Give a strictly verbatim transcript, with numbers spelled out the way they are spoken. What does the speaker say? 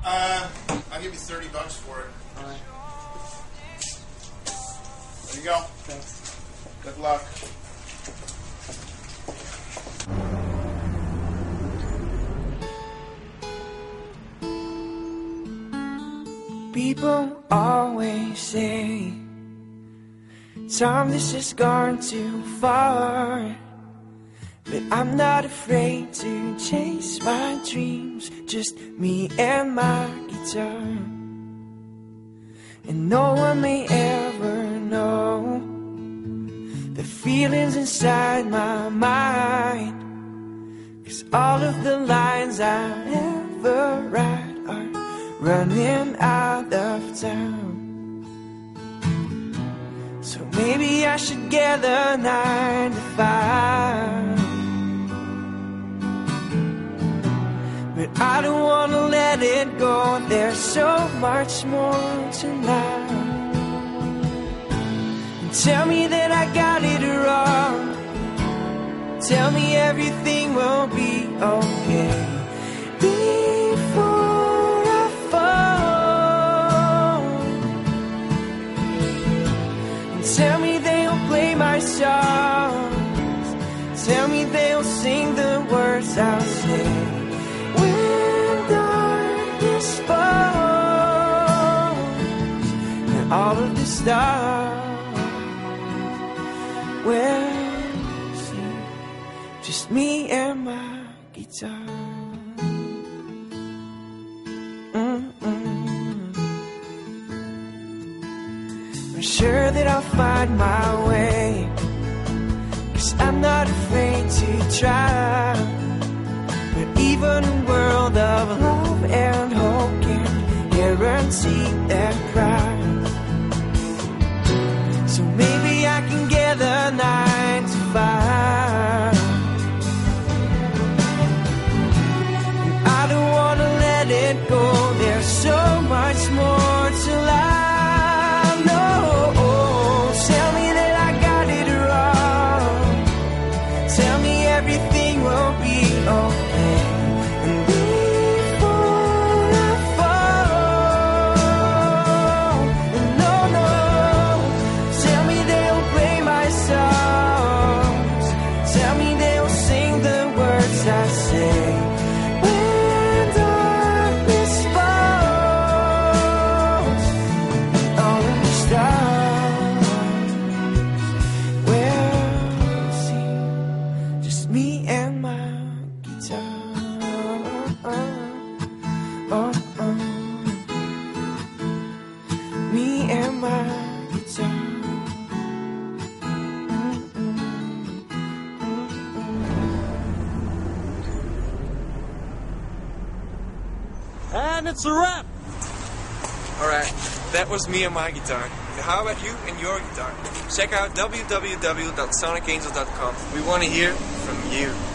Uh, I'll give you thirty bucks for it. All right. There you go. Thanks. Good luck. People always say, Tom, this has gone too far. But I'm not afraid to chase my dreams, just me and my guitar. And no one may ever know the feelings inside my mind, 'cause all of the lines I ever write are running out of town. So maybe I should get a nine to five, but I don't wanna let it go. There's so much more to life. And tell me that I got it wrong. Tell me everything will be okay before I fall. And tell me they'll play my songs. Tell me they'll sing the words I'll say. All of the stars will see just me and my guitar. Mm-mm. I'm sure that I'll find my way, 'cause I'm not afraid to try. But even a world of love and hope can guarantee that prize. So maybe I can get a nine to five. And I don't wanna let it go. There's so much more to life. No, tell me that I got it wrong. Tell me everything will be okay. And before I fall, and no, no. Tell me they'll play my songs. Tell me they'll sing the words I say. When darkness falls, all of the stars will see just me and my guitar. Oh, oh. Me and my guitar. And it's a wrap. Alright, that was me and my guitar. Now how about you and your guitar? Check out w w w dot sonic angel dot com. We want to hear from you.